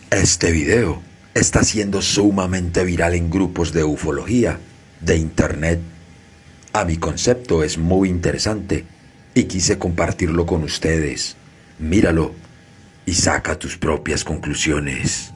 Este video está siendo sumamente viral en grupos de ufología de internet. A mi concepto es muy interesante y quise compartirlo con ustedes. Míralo y saca tus propias conclusiones.